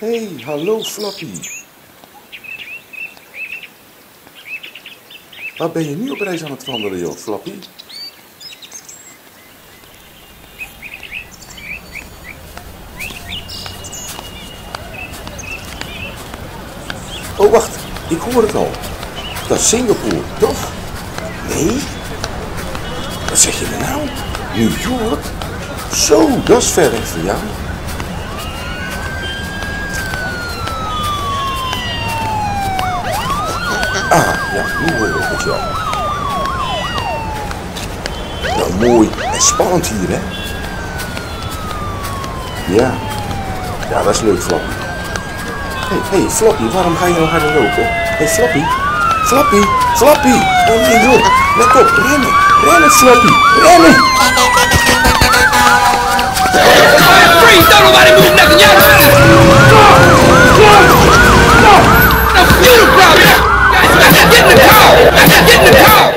Hey, hallo Flappy. Waar ben je nu op reis aan het wandelen, joh, Flappy? Oh, wacht. Ik hoor het al. Dat is Singapore, toch? Nee? Wat zeg je me nou? New York? Zo, dat is ver weg van jou. Ah, ja, nu hoor ik het, ja. Nou, mooi en spannend hier, hè? Ja. Ja, dat is leuk, Flappy. Hey, Flappy, waarom ga je nou harder lopen? Hey, Flappy. Flappy, Flappy. Oh nee, joh. Let op, rennen. Rennen, Flappy. Rennen. Freeze! Don't nobody move nothing, y'all! No, you the problem! Get in the car! Get in the car!